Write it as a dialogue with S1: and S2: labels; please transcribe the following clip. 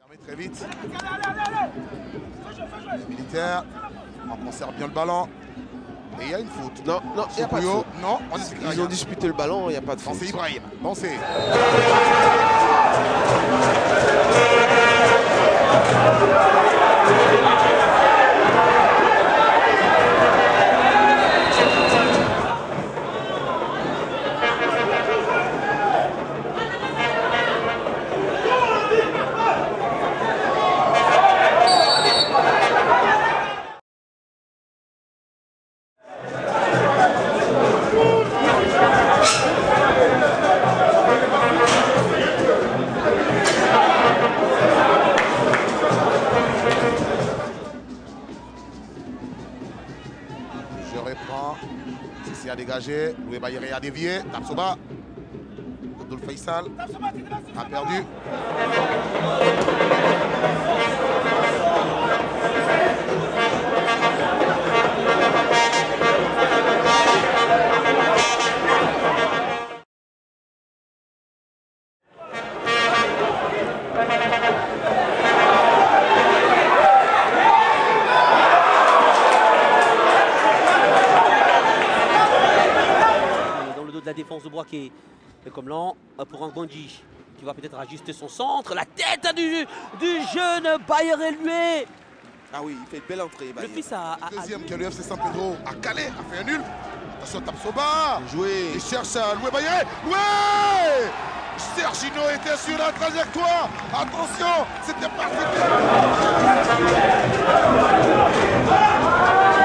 S1: Très vite. Les militaires, on conserve bien le ballon. Et il y a une faute.
S2: Non, non, il n'y a pas de faute.
S1: Non,
S2: ils ont disputé le ballon, il n'y a pas de faute.
S1: C'est Ibrahim. Pensez. Je reprends. C'est à dégager. Louis Bayeré a dévié. Tapsoba. Abdul Faisal a perdu.
S3: De la défense de Bois qui est comme lent pour un Gondi qui va peut-être ajuster son centre. La tête du jeune Bayeré Loué.
S2: Ah oui, il fait une belle entrée.
S3: Le fils à
S1: Deuxième que le FC San Pedro a calé, a fait un nul. Attention, Tapsoba.
S2: Joué.
S1: Il cherche à Loué Bayeré. Loué! Sergino était sur la trajectoire. Attention, c'était parti.